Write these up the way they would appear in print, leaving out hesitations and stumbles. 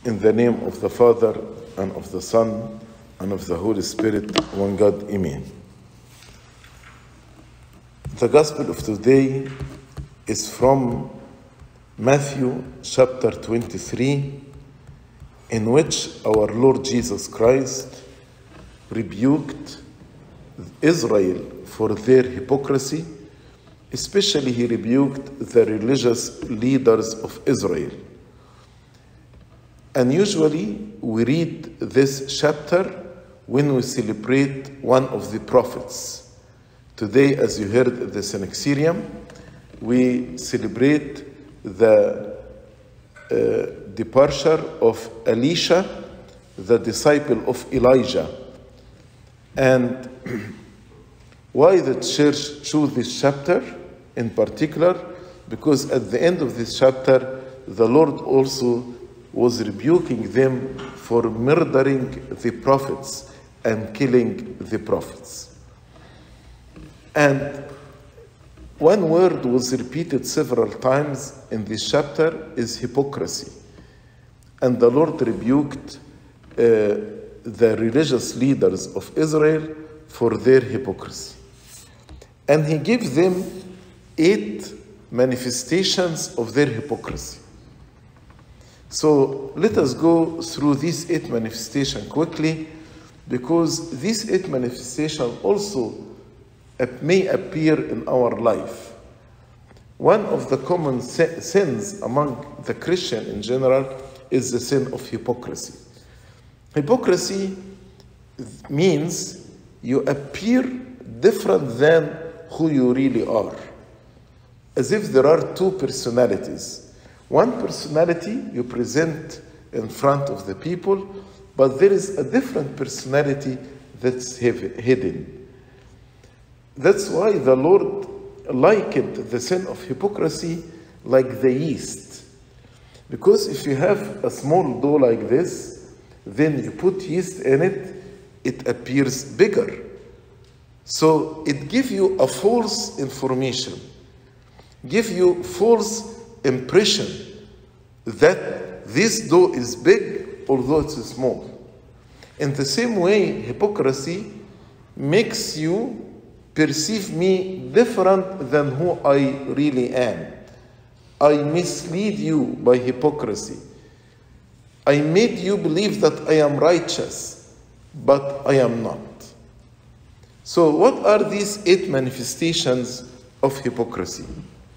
In the name of the Father, and of the Son, and of the Holy Spirit, one God, Amen. The Gospel of today is from Matthew chapter 23, in which our Lord Jesus Christ rebuked Israel for their hypocrisy. Especially he rebuked the religious leaders of Israel. And usually we read this chapter when we celebrate one of the prophets. Today, as you heard the Synaxarium, we celebrate the departure of Elisha, the disciple of Elijah. And why the church chose this chapter in particular? Because at the end of this chapter, the Lord also was rebuking them for murdering the prophets and killing the prophets. And one word was repeated several times in this chapter is hypocrisy. And the Lord rebuked the religious leaders of Israel for their hypocrisy. And he gave them 8 manifestations of their hypocrisy. So let us go through these 8 manifestations quickly, because these 8 manifestations also may appear in our life. One of the common sins among the Christian in general is the sin of hypocrisy. Hypocrisy means you appear different than who you really are, as if there are 2 personalities. One personality you present in front of the people, but there is a different personality that's hidden. That's why the Lord likened the sin of hypocrisy like the yeast. Because if you have a small dough like this, then you put yeast in it, it appears bigger. So it gives you a false information, give you false impression that this dough is big, although it's small. In the same way, hypocrisy makes you perceive me different than who I really am. I mislead you by hypocrisy. I made you believe that I am righteous, but I am not. So what are these 8 manifestations of hypocrisy?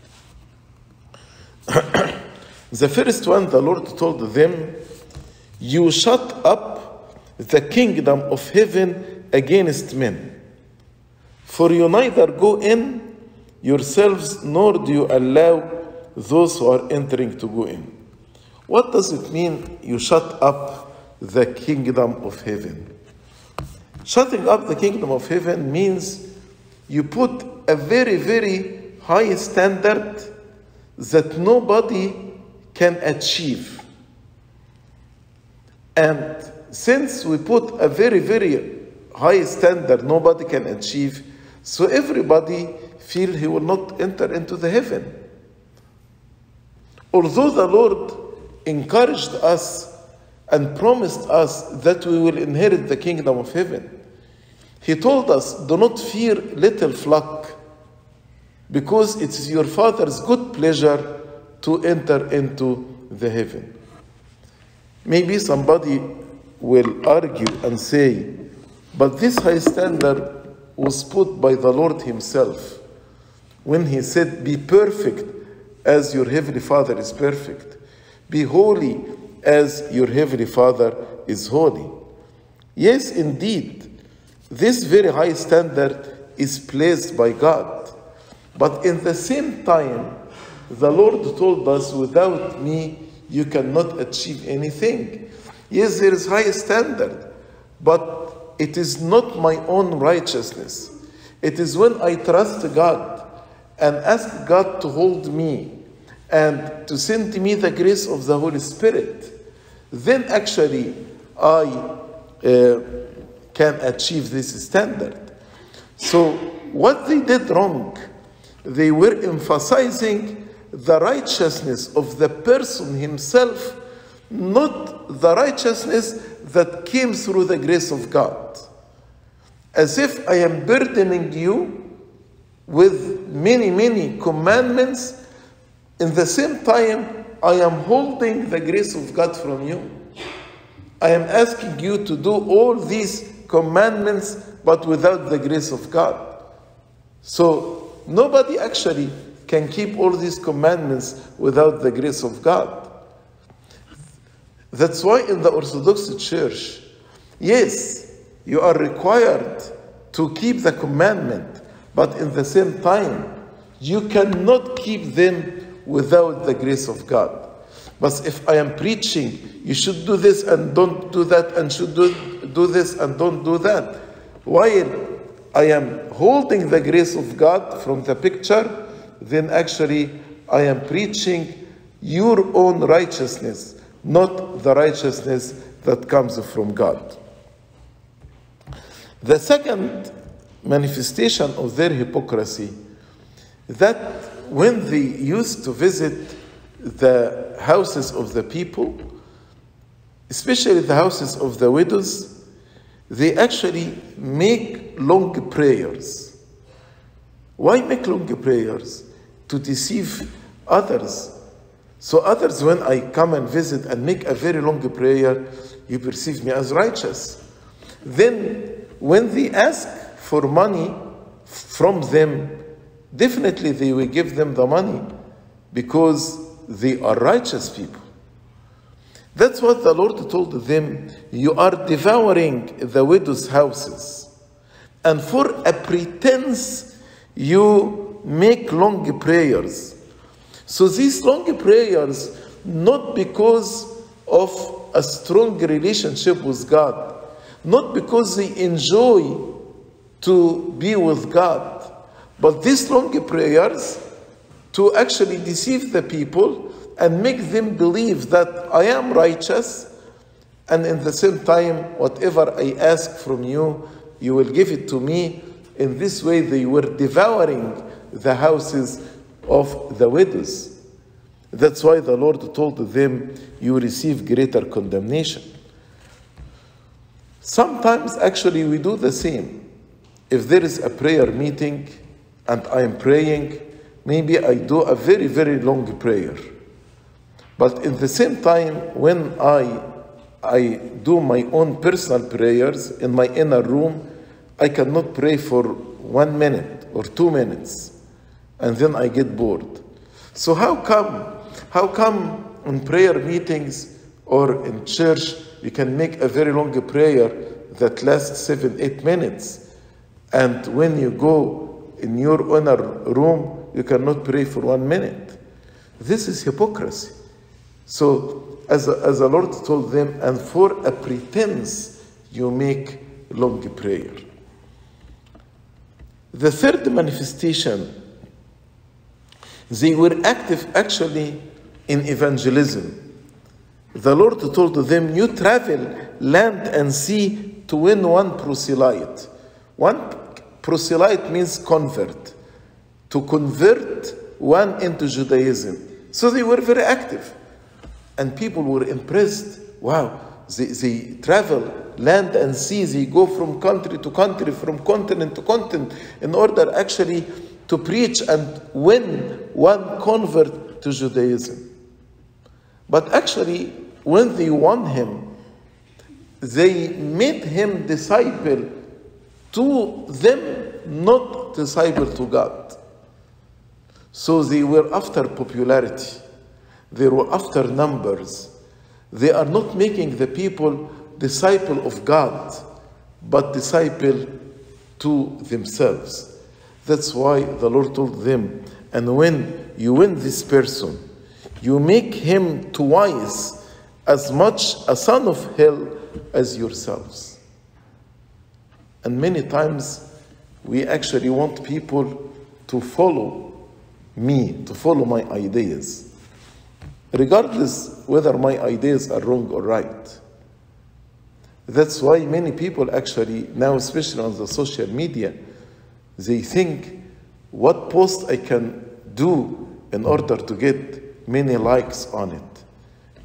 The first one, the Lord told them, you shut up the kingdom of heaven against men, for you neither go in yourselves, nor do you allow those who are entering to go in. What does it mean, you shut up the kingdom of heaven? Shutting up the kingdom of heaven means you put a very, very high standard that nobody can achieve. And since we put a very, very high standard nobody can achieve, so everybody feel he will not enter into the heaven. Although the Lord encouraged us and promised us that we will inherit the kingdom of heaven, he told us, do not fear, little flock, because it is your Father's good pleasure to enter into the heaven. Maybe somebody will argue and say, but this high standard was put by the Lord himself when he said, be perfect as your heavenly Father is perfect. Be holy as your heavenly Father is holy. Yes, indeed, this very high standard is placed by God. But in the same time, the Lord told us, without me, you cannot achieve anything. Yes, there is high standard, but it is not my own righteousness. It is when I trust God and ask God to hold me and to send me the grace of the Holy Spirit, then actually I can achieve this standard. So what they did wrong, they were emphasizing the righteousness of the person himself not the righteousness that came through the grace of God. As if I am burdening you with many, many commandments. In the same time, I am holding the grace of God from you. I am asking you to do all these commandments, but without the grace of God. So nobody actually can keep all these commandments without the grace of God. That's why in the Orthodox Church, yes, you are required to keep the commandment, but in the same time, you cannot keep them without the grace of God. But if I am preaching, you should do this and don't do that, and should do this and don't do that, while I am holding the grace of God from the picture, then actually I am preaching your own righteousness, not the righteousness that comes from God. The second manifestation of their hypocrisy, that when they used to visit the houses of the people, especially the houses of the widows, they actually make long prayers. Why make long prayers? To deceive others. So others, when I come and visit and make a very long prayer, you perceive me as righteous. Then when they ask for money from them, definitely they will give them the money because they are righteous people. That's what the Lord told them. You are devouring the widows' houses, and for a pretense you make long prayers. So these long prayers, not because of a strong relationship with God, not because they enjoy to be with God, but these long prayers to actually deceive the people and make them believe that I am righteous, and in the same time, whatever I ask from you, you will give it to me. In this way, they were devouring the houses of the widows. That's why the Lord told them, you receive greater condemnation. Sometimes, actually, we do the same. If there is a prayer meeting and I am praying, maybe I do a very, very long prayer. But in the same time, when I do my own personal prayers in my inner room, I cannot pray for 1 minute or 2 minutes, and then I get bored. So how come in prayer meetings or in church you can make a very long prayer that lasts 7-8 minutes, and when you go in your inner room you cannot pray for 1 minute? This is hypocrisy. So as the Lord told them, and for a pretense you make long prayer. The third manifestation, they were active actually in evangelism. The Lord told them, you travel land and sea to win one proselyte. One proselyte means convert. To convert one into Judaism. So they were very active. And people were impressed. Wow, they travel land and sea. They go from country to country, from continent to continent, in order actually to preach and win one convert to Judaism. But actually, when they won him, they made him disciple to them, not disciple to God. So they were after popularity. They were after numbers. They are not making the people disciple of God, but disciple to themselves. That's why the Lord told them, and when you win this person, you make him twice as much a son of hell as yourselves. And many times we actually want people to follow me, to follow my ideas, regardless whether my ideas are wrong or right. That's why many people actually now, especially on the social media, they think what post I can do in order to get many likes on it,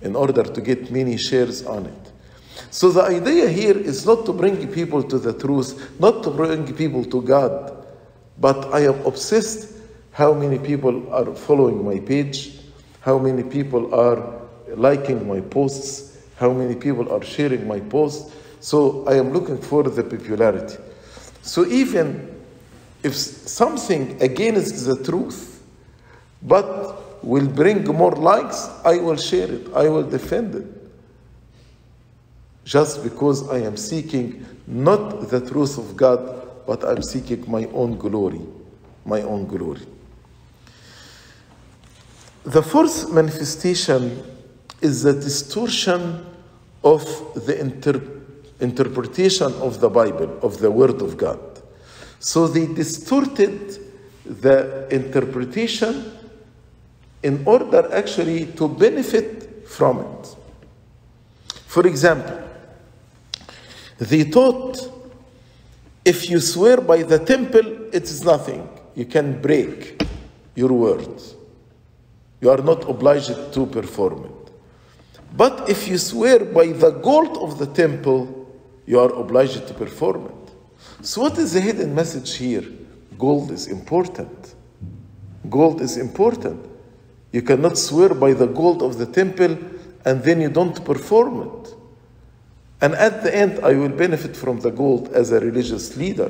in order to get many shares on it. So the idea here is not to bring people to the truth, not to bring people to God, but I am obsessed how many people are following my page, how many people are liking my posts, how many people are sharing my posts. So I am looking for the popularity. So even if something against the truth, but will bring more likes, I will share it, I will defend it. Just because I am seeking not the truth of God, but I'm seeking my own glory, my own glory. The fourth manifestation is the distortion of the interpretation of the Bible, of the Word of God. So they distorted the interpretation in order actually to benefit from it. For example, they thought if you swear by the temple, it is nothing. You can break your word. You are not obliged to perform it. But if you swear by the gold of the temple, you are obliged to perform it. So what is the hidden message here? Gold is important. Gold is important. You cannot swear by the gold of the temple and then you don't perform it. And at the end, I will benefit from the gold as a religious leader.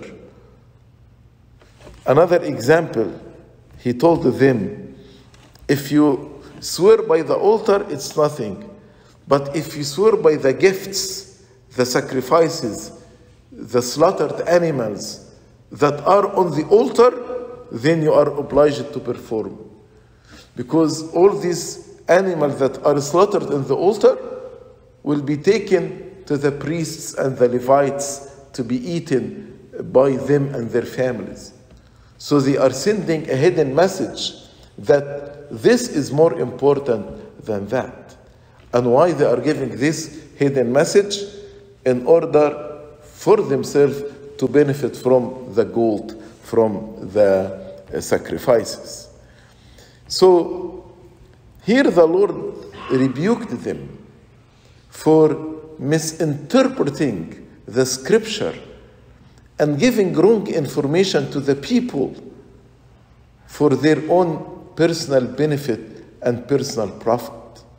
Another example, he told them, if you swear by the altar, it's nothing. But if you swear by the gifts, the sacrifices, the slaughtered animals that are on the altar, then you are obliged to perform. Because all these animals that are slaughtered in the altar will be taken to the priests and the Levites to be eaten by them and their families. So they are sending a hidden message that this is more important than that. And why they are giving this hidden message? In order for themselves to benefit from the gold, from the sacrifices. So here the Lord rebuked them for misinterpreting the scripture and giving wrong information to the people for their own personal benefit and personal profit.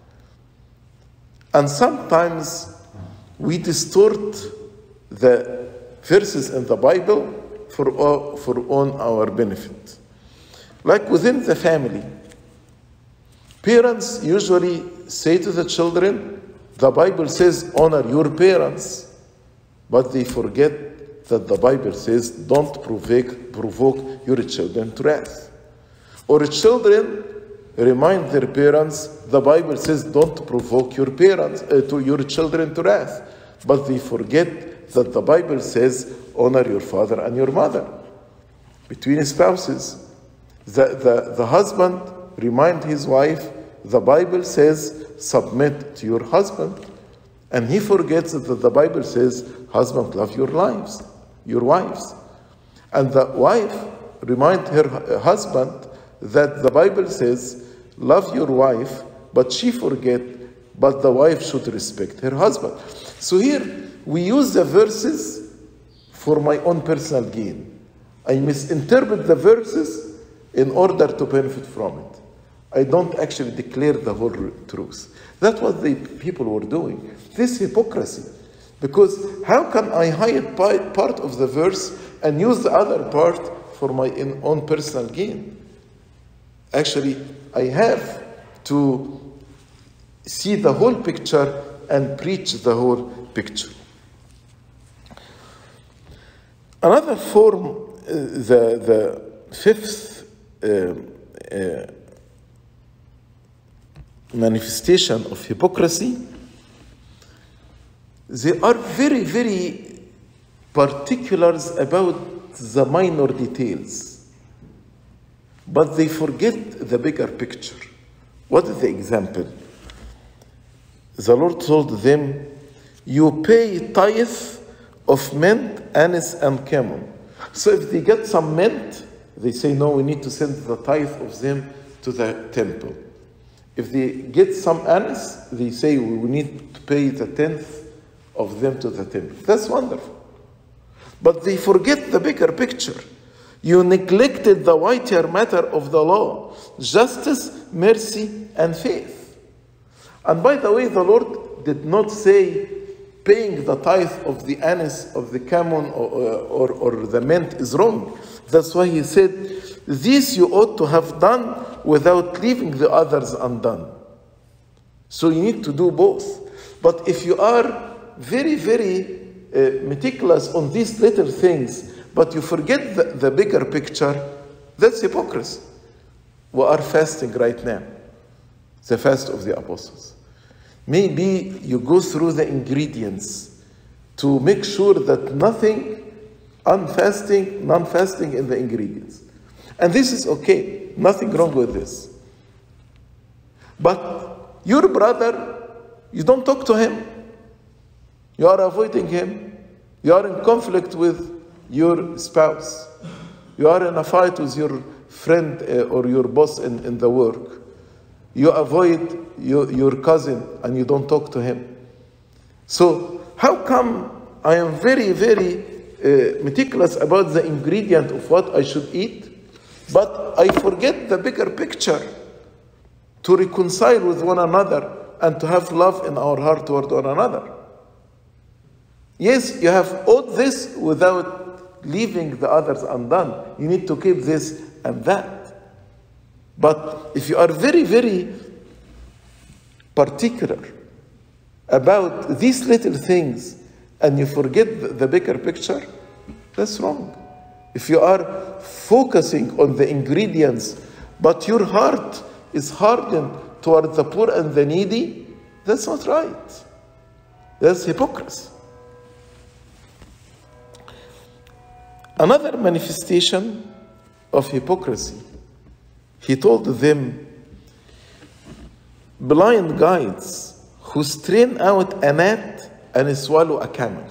And sometimes we distort the verses in the Bible for on our benefit. Like within the family, parents usually say to the children, the Bible says honor your parents, but they forget that the Bible says don't provoke your children to wrath. Or children remind their parents, the Bible says don't provoke your parents to your children to wrath, but they forget that the Bible says honor your father and your mother. Between spouses, the husband remind his wife, the Bible says submit to your husband, and he forgets that the Bible says husband love your wives. And the wife remind her husband that the Bible says love your wife, but she forget, but the wife should respect her husband. So here we use the verses for my own personal gain. I misinterpret the verses in order to benefit from it. I don't actually declare the whole truth. That's what the people were doing. This hypocrisy. Because how can I hide part of the verse and use the other part for my own personal gain? Actually, I have to see the whole picture and preach the whole picture. Another form, the fifth manifestation of hypocrisy, they are very, very particular about the minor details, but they forget the bigger picture. What is the example? The Lord told them, you pay tithe of mint, anise, and cumin. So if they get some mint, they say, no, we need to send the tithe of them to the temple. If they get some anise, they say we need to pay the 10th of them to the temple. That's wonderful. But they forget the bigger picture. You neglected the weightier matter of the law, justice, mercy, and faith. And by the way, the Lord did not say paying the tithe of the anise, of the cumin, or the mint is wrong. That's why he said, this you ought to have done without leaving the others undone. So you need to do both. But if you are very, very meticulous on these little things, but you forget the bigger picture, that's hypocrisy. We are fasting right now, the fast of the apostles. Maybe you go through the ingredients to make sure that nothing non-fasting in the ingredients. And this is okay, nothing wrong with this. But your brother, you don't talk to him. You are avoiding him. You are in conflict with your spouse. You are in a fight with your friend or your boss in the work. You avoid your cousin and you don't talk to him. So how come I am very, very meticulous about the ingredient of what I should eat, but I forget the bigger picture to reconcile with one another and to have love in our heart toward one another? Yes, you have all this without leaving the others undone. You need to keep this and that. But if you are very, very particular about these little things and you forget the bigger picture, that's wrong. If you are focusing on the ingredients, but your heart is hardened toward the poor and the needy, that's not right. That's hypocrisy. Another manifestation of hypocrisy, he told them, blind guides who strain out a gnat and swallow a camel.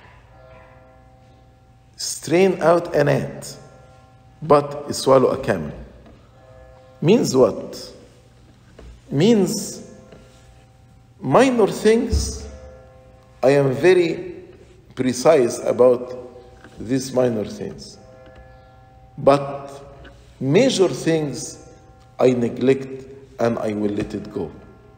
Strain out a gnat, but swallow a camel. Means what? Means minor things, I am very precise about these minor things. But major things I neglect and I will let it go.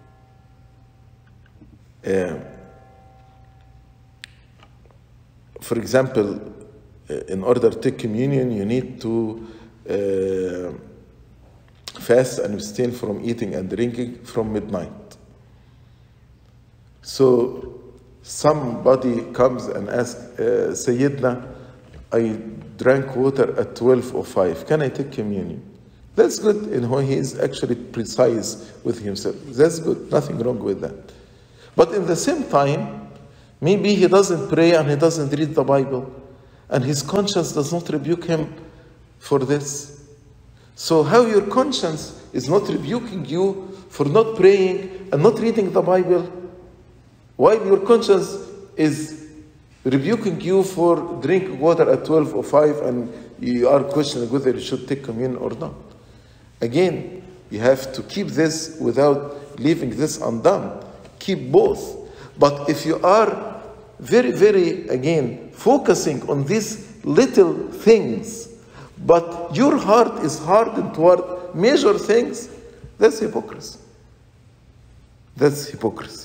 For example, in order to take communion, you need to fast and abstain from eating and drinking from midnight. So somebody comes and asks, Sayyidina, I drank water at 12:05. Can I take communion? That's good, and when he is actually precise with himself. That's good, nothing wrong with that. But in the same time, maybe he doesn't pray and he doesn't read the Bible, and his conscience does not rebuke him for this. So how your conscience is not rebuking you for not praying and not reading the Bible, while your conscience is rebuking you for drinking water at 12:05 and you are questioning whether you should take communion or not. Again, you have to keep this without leaving this undone. Keep both. But if you are very, very, again, focusing on these little things, but your heart is hardened toward major things, that's hypocrisy. That's hypocrisy.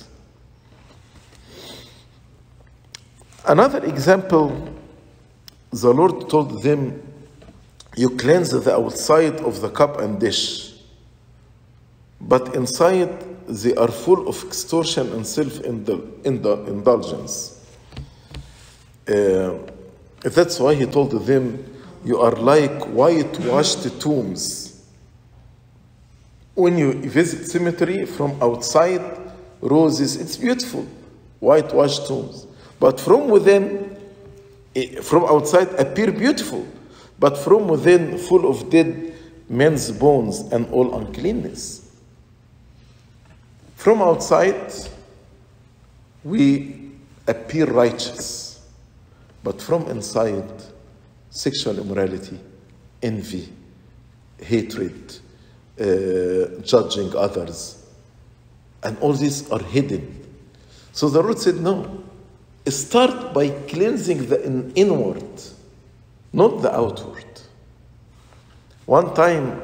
Another example, the Lord told them, you cleanse the outside of the cup and dish, but inside they are full of extortion and self-indulgence. That's why he told them, you are like whitewashed tombs. When you visit cemetery from outside, roses, it's beautiful, whitewashed tombs. But from within, from outside appear beautiful, but from within full of dead men's bones and all uncleanness. From outside, we appear righteous, but from inside, sexual immorality, envy, hatred, judging others, And all these are hidden. So the Lord said, no. Start by cleansing the inward, not the outward. One time,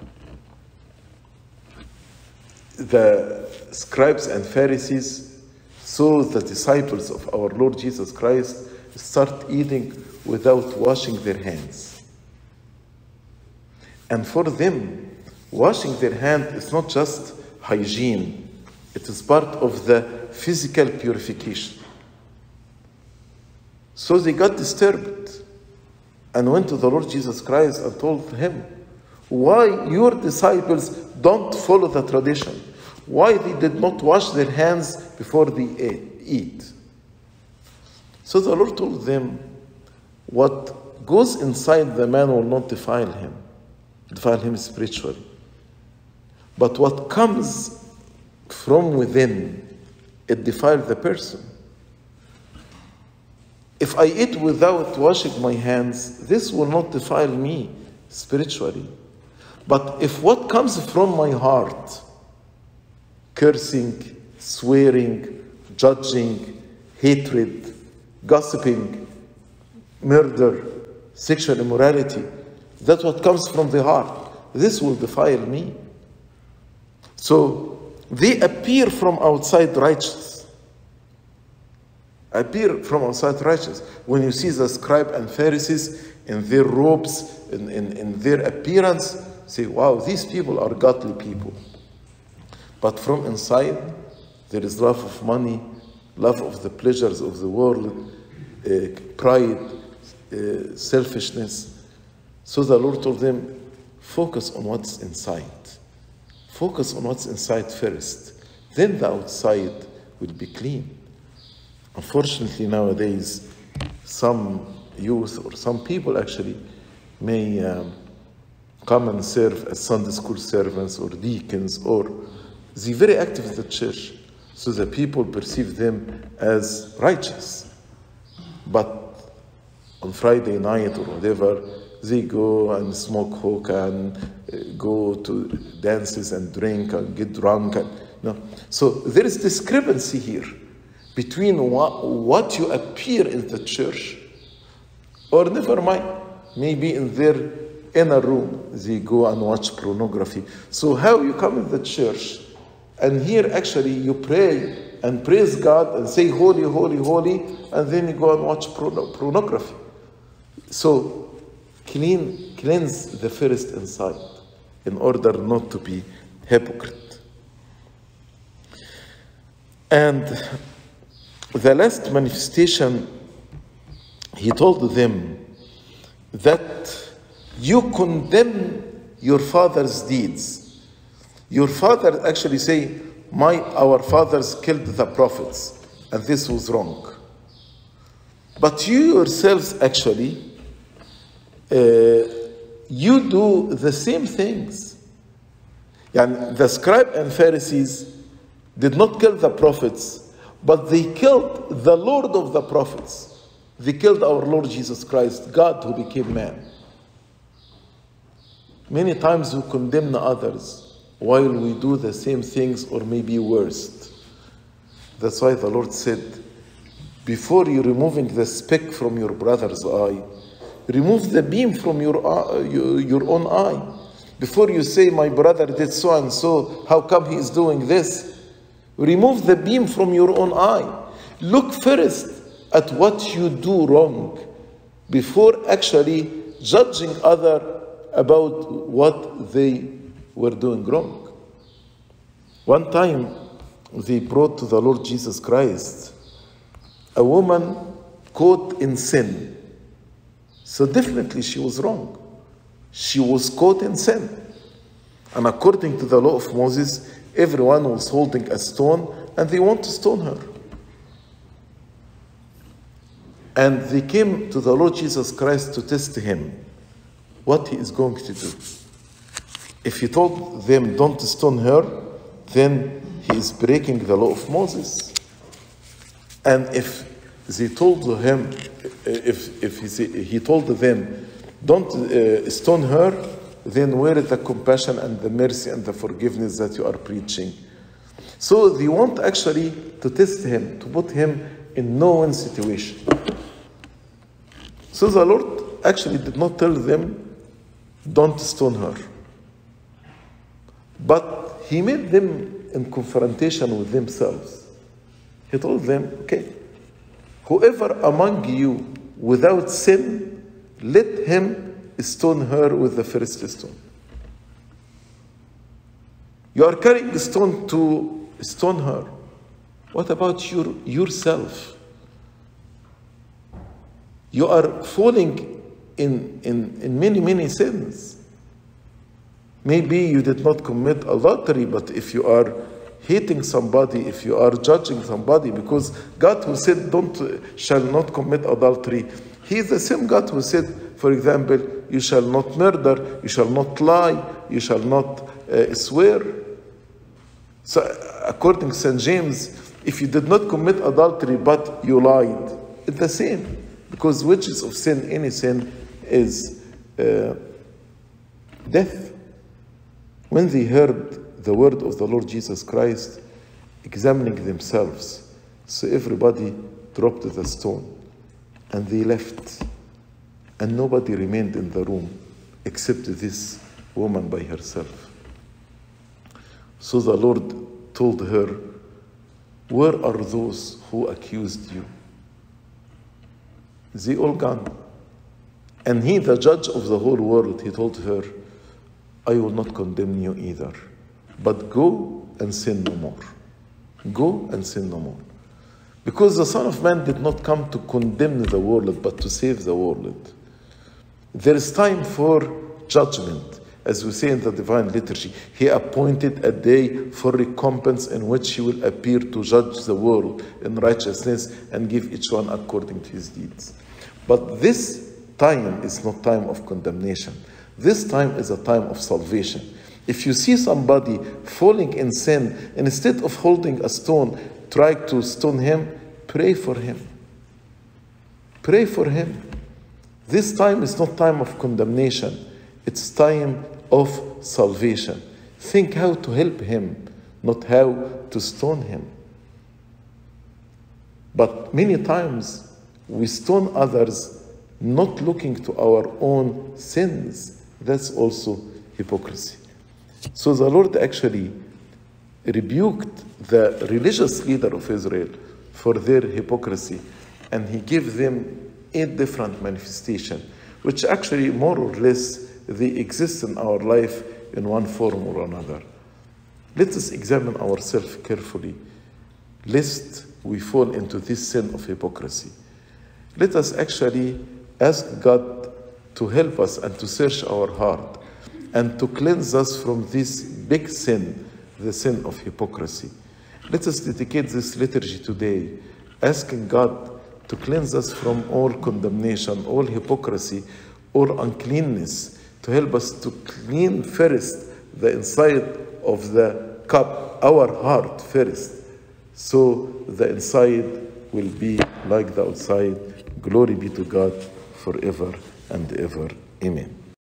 the scribes and Pharisees saw the disciples of our Lord Jesus Christ start eating without washing their hands. And for them, washing their hand is not just hygiene, it is part of the physical purification. So they got disturbed and went to the Lord Jesus Christ and told him, why your disciples don't follow the tradition? Why they did not wash their hands before they eat? So the Lord told them, what goes inside the man will not defile him spiritually. But what comes from within, it defiles the person. If I eat without washing my hands, this will not defile me spiritually. But if what comes from my heart, cursing, swearing, judging, hatred, gossiping, murder, sexual immorality, that's what comes from the heart, this will defile me. So they appear from outside righteous. When you see the scribe and Pharisees in their robes, in their appearance, say, wow, these people are godly people. But from inside, there is love of money, love of the pleasures of the world, pride, selfishness. So the Lord told them, focus on what's inside. Focus on what's inside first. Then the outside will be clean. Unfortunately, nowadays, some youth or some people actually may come and serve as Sunday school servants or deacons, or they're very active in the church, so the people perceive them as righteous. But on Friday night or whatever, they go and smoke hookah and go to dances and drink and get drunk. So there is discrepancy here between what you appear in the church, or never mind, maybe in their inner room they go and watch pornography. So how you come in the church and here actually you pray and praise God and say holy, holy, holy, and then you go and watch pornography. So cleanse the first inside in order not to be hypocrite. And the last manifestation, he told them that you condemn your father's deeds. Your father actually say, our fathers killed the prophets, and this was wrong. But you yourselves actually, you do the same things. And the scribe and Pharisees did not kill the prophets, but they killed the Lord of the prophets. They killed our Lord Jesus Christ, God who became man. Many times we condemn others while we do the same things or maybe worse. That's why the Lord said, before you removing the speck from your brother's eye, remove the beam from your own eye. Before you say, my brother did so and so, how come he is doing this? Remove the beam from your own eye. Look first at what you do wrong before actually judging other about what they were doing wrong. One time, they brought to the Lord Jesus Christ a woman caught in sin. So definitely she was wrong. She was caught in sin. And according to the law of Moses, everyone was holding a stone and they want to stone her. And they came to the Lord Jesus Christ to test him what he is going to do. If he told them don't stone her, then he is breaking the law of Moses. And if they told him, he told them don't stone her, then where is the compassion and the mercy and the forgiveness that you are preaching? So they want actually to test him, to put him in no-win situation. So the Lord actually did not tell them, don't stone her. But he made them in confrontation with themselves. He told them, okay, whoever among you without sin, let him stone her with the first stone. You are carrying a stone to stone her. What about yourself? You are falling in many sins. Maybe you did not commit adultery, but if you are hating somebody, if you are judging somebody, because God who said shall not commit adultery, he is the same God who said, for example, you shall not murder, you shall not lie, you shall not swear. So according to St. James, if you did not commit adultery but you lied, it's the same. Because wages of sin, any sin, is death. When they heard the word of the Lord Jesus Christ, examining themselves, so everybody dropped the stone and they left. And nobody remained in the room except this woman by herself. So the Lord told her, where are those who accused you? They all gone. And he, the judge of the whole world, he told her, I will not condemn you either, but go and sin no more. Go and sin no more. Because the Son of Man did not come to condemn the world, but to save the world. There is time for judgment. As we say in the Divine Liturgy, he appointed a day for recompense in which he will appear to judge the world in righteousness and give each one according to his deeds. But this time is not time of condemnation. This time is a time of salvation. If you see somebody falling in sin, instead of holding a stone, try to stone him, pray for him. Pray for him. This time is not time of condemnation. It's time of salvation. Think how to help him, not how to stone him. But many times we stone others not looking to our own sins. That's also hypocrisy. So the Lord actually rebuked the religious leader of Israel for their hypocrisy, and he gave them 8 different manifestations, which actually more or less they exist in our life in one form or another. Let us examine ourselves carefully, lest we fall into this sin of hypocrisy. Let us actually ask God to help us and to search our heart and to cleanse us from this big sin, the sin of hypocrisy. Let us dedicate this liturgy today, asking God to cleanse us from all condemnation, all hypocrisy, all uncleanness, to help us to clean first the inside of the cup, our heart first, so the inside will be like the outside. Glory be to God forever and ever. Amen.